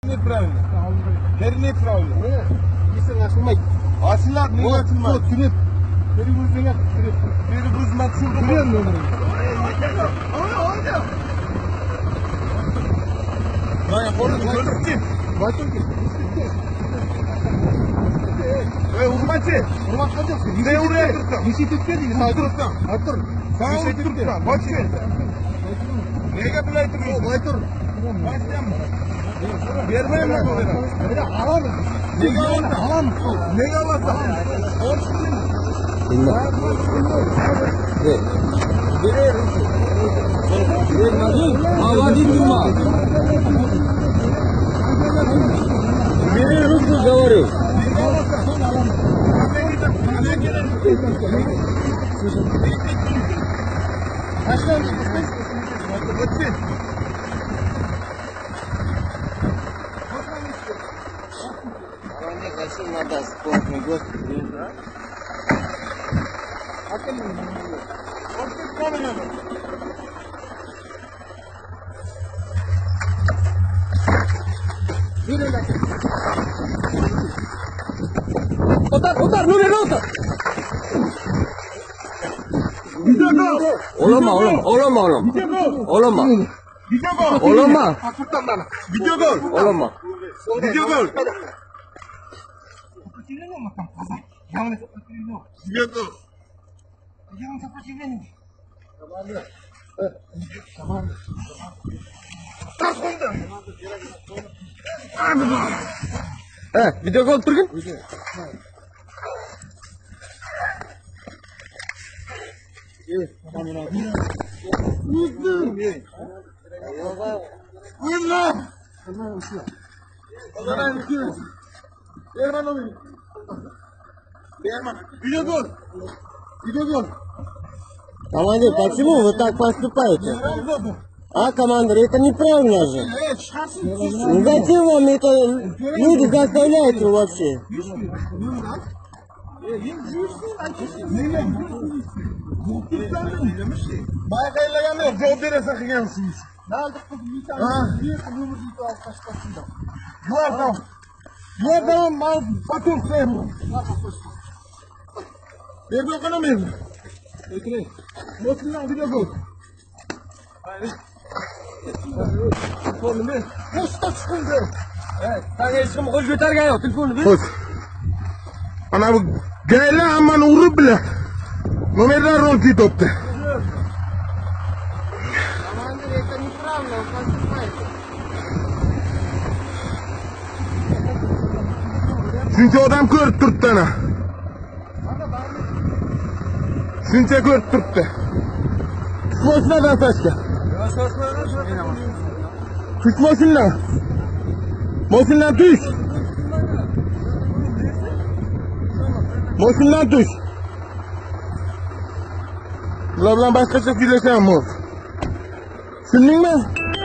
Nepravильно. Теперь неправильно. Если açılmaydı. Açılar niye açılmaz? Kürep. Periguzuna kürep. Periguzmak şurada. Kürep numara. Lan yapalım. Gördük ki. Bakın ki. Urmaçı. Urmak olacak. Ne oraya tuttum? Bir şey tutmadı. Tuttum. Hatır. Sağ ol tuttum. Bakın. Neye bilaytırıyorsun? Baytır. Başlayalım. Vermeyeyim mi böyle? Böyle alan. Neye alırsa? Alan. Neye alırsa? Авади тюрьма. Бери руку, говорю. Надо спортный госпиталь. Otar, numara otar. Olama. Olama. Video gol. Olama. Video gol. Video gol. Video gol turgun. Video gol. Командир, почему вы так поступаете? А, командир, это неправильно же. Ну зачем вам это люди заставляете вообще? Bayqaylaganlar javob berasa qilgansiz. Yuvardan patron sayın. Verdi okana mı? Ekle. Mosundan video gol. Telefonu posta çıkındı. Tanga eshim qo'l ko'targan yo'q, telefonni ber. Xo'sh. Ana bu gayla hammani urib biladi. Nomerlar rol ketibdi. Командир, это неправильно, вы поступаете. Shuncha odam ko'rib turibdi ana. Shuncha ko'rib turibdi. Moshinadan pastga. Tush moshinadan. Moshinadan tush. Moshinadan tush. Bular bilan boshqacha kuylasham. Tushundingmi?